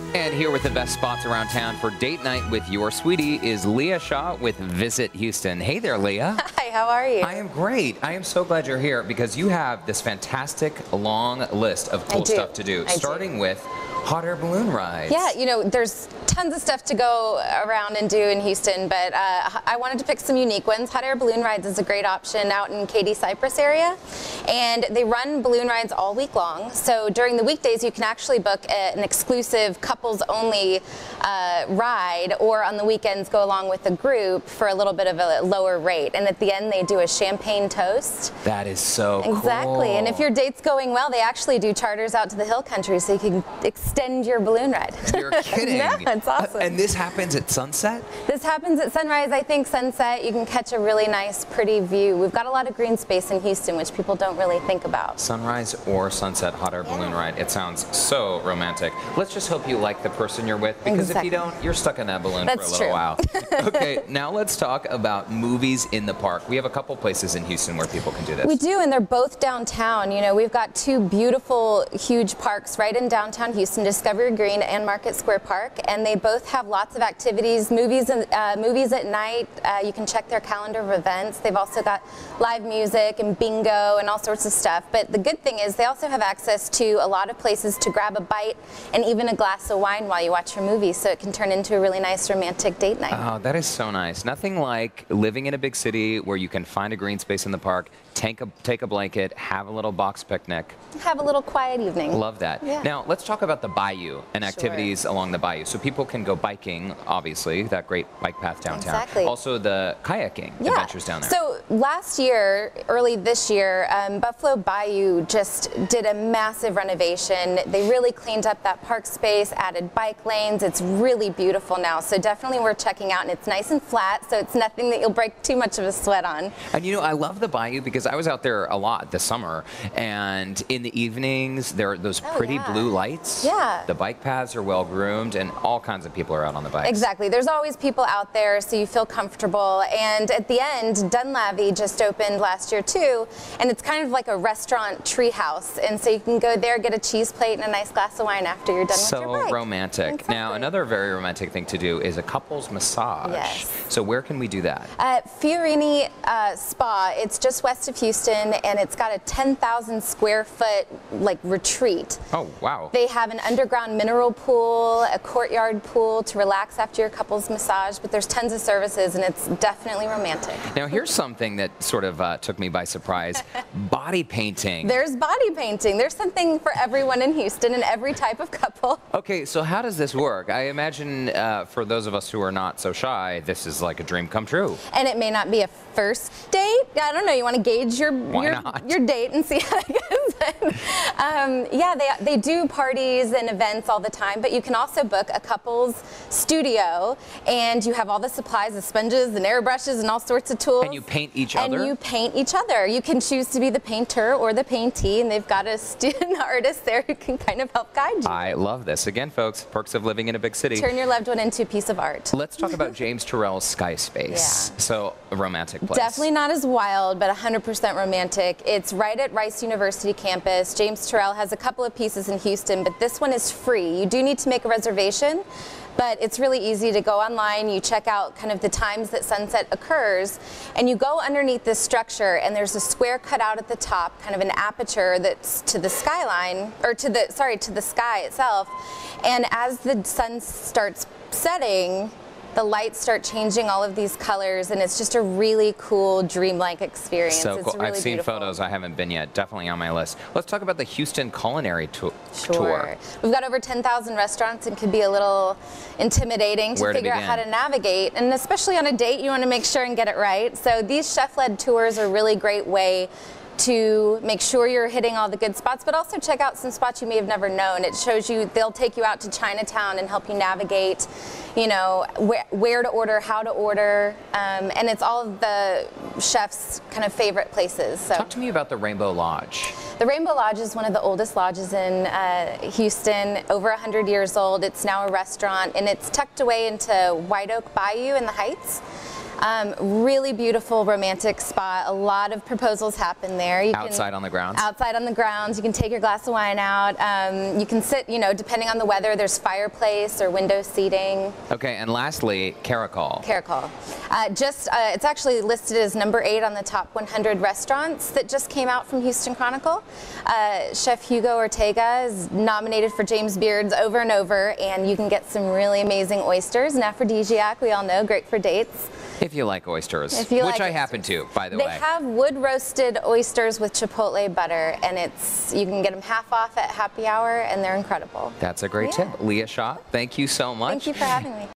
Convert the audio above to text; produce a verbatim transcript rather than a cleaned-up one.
And here with the best spots around town for date night with your sweetie is Leah Shaw with Visit Houston. Hey there, Leah. Hi, how are you? I am great. I am so glad you're here because you have this fantastic long list of cool stuff to do, I starting do. with hot air balloon rides. Yeah, you know, there's tons of stuff to go around and do in Houston, but uh, I wanted to pick some unique ones. Hot air balloon rides is a great option out in Katy Cypress area, and they run balloon rides all week long. So during the weekdays, you can actually book a, an exclusive couples-only uh, ride, or on the weekends go along with a group for a little bit of a lower rate. And at the end, they do a champagne toast. That is so cool. Exactly, and if your date's going well, they actually do charters out to the hill country so you can extend your balloon ride. You're kidding. Yeah, it's awesome. Uh, and this happens at sunset? This happens at sunrise, I think sunset. You can catch a really nice, pretty view. We've got a lot of green space in Houston, which people don't really think about. Sunrise or sunset hot air balloon ride. It sounds so romantic. Let's just hope you like the person you're with, because exactly. if you don't, you're stuck in that balloon That's for a little true. while. Okay, now let's talk about movies in the park. We have a couple places in Houston where people can do this. We do, and they're both downtown. You know, we've got two beautiful, huge parks right in downtown Houston, Discovery Green and Market Square Park, and they both have lots of activities, movies, and uh, movies at night. Uh, you can check their calendar of events. They've also got live music and bingo and all sorts of stuff. But the good thing is they also have access to a lot of places to grab a bite and even a glass of wine while you watch your movie, so it can turn into a really nice romantic date night. Oh, that is so nice. Nothing like living in a big city where you can find a green space in the park, take a, take a blanket, have a little box picnic. Have a little quiet evening. Love that. Yeah. Now, let's talk about the bayou and Sure. activities along the bayou. So people can go biking, obviously, that great bike path downtown. Exactly. Also the kayaking Yeah. adventures down there. So last year, early this year, um, Buffalo Bayou just did a massive renovation. They really cleaned up that park space, added bike lanes. It's really beautiful now. So definitely worth checking out. And it's nice and flat, so it's nothing that you'll break too much of a sweat on. And you know, I love the bayou because I was out there a lot this summer, and in the evenings, there are those Oh, pretty yeah. blue lights. Yeah. The bike paths are well groomed, and all kinds of people are out on the bikes. Exactly. There's always people out there, so you feel comfortable. And at the end, Dunlavy just opened last year too, and it's kind of like a restaurant treehouse. And so you can go there, get a cheese plate and a nice glass of wine after you're done So with your bike. romantic. Exactly. Now, another very romantic thing to do is a couples massage. Yes. So where can we do that? At Fiorini uh, Spa, it's just west of Houston, and it's got a ten thousand square foot like retreat. Oh, wow. They have an underground mineral pool, a courtyard pool to relax after your couple's massage, but there's tons of services, and it's definitely romantic. Now, here's something that sort of uh, took me by surprise. Body painting. There's body painting. There's something for everyone in Houston and every type of couple. Okay, so how does this work? I imagine uh, for those of us who are not so shy, this is like a dream come true. And it may not be a first date. I don't know. You want to gauge your Why your, not? your date and see how it goes. um, yeah, they, they do parties and events all the time, but you can also book a couple's studio, and you have all the supplies, the sponges and airbrushes and all sorts of tools. And you paint each and other? And you paint each other. You can choose to be the painter or the paintee, and they've got a student artist there who can kind of help guide you. I love this. Again, folks, perks of living in a big city. Turn your loved one into a piece of art. Let's talk about James Turrell's Sky Space. Yeah. So, a romantic place. Definitely not as wild, but one hundred percent romantic. It's right at Rice University campus. James Turrell has a couple of pieces in Houston, but this one is free. You do need to make a reservation, but it's really easy to go online. You check out kind of the times that sunset occurs, and you go underneath this structure, and there's a square cut out at the top, kind of an aperture that's to the skyline, or to the, sorry, to the sky itself. And as the sun starts setting, the lights start changing all of these colors, and it's just a really cool, dreamlike experience. So it's cool. really I've seen beautiful. photos. I haven't been yet. Definitely on my list. Let's talk about the Houston Culinary to Sure. Tour. We've got over ten thousand restaurants. It can be a little intimidating to Where to figure out begin? how to navigate, and especially on a date, you want to make sure and get it right. So these chef-led tours are a really great way to make sure you're hitting all the good spots, but also check out some spots you may have never known. It shows you, they'll take you out to Chinatown and help you navigate, you know, where, where to order, how to order, um, and it's all of the chef's kind of favorite places. So. Talk to me about the Rainbow Lodge. The Rainbow Lodge is one of the oldest lodges in uh, Houston, over one hundred years old. It's now a restaurant, and it's tucked away into White Oak Bayou in the Heights. Um, really beautiful, romantic spot. A lot of proposals happen there. You outside can, on the grounds? Outside on the grounds. You can take your glass of wine out. Um, you can sit, you know, depending on the weather, there's fireplace or window seating. Okay, and lastly, Caracol. Caracol. Uh, just, uh, it's actually listed as number eight on the top one hundred restaurants that just came out from Houston Chronicle. Uh, Chef Hugo Ortega is nominated for James Beard's over and over, and you can get some really amazing oysters. An aphrodisiac, we all know, great for dates. If you like oysters, If you which like I oysters. happen to, by the They way. have wood roasted oysters with chipotle butter, and it's you can get them half off at happy hour, and they're incredible. That's a great Yeah. tip. Leah Shaw, thank you so much. Thank you for having me.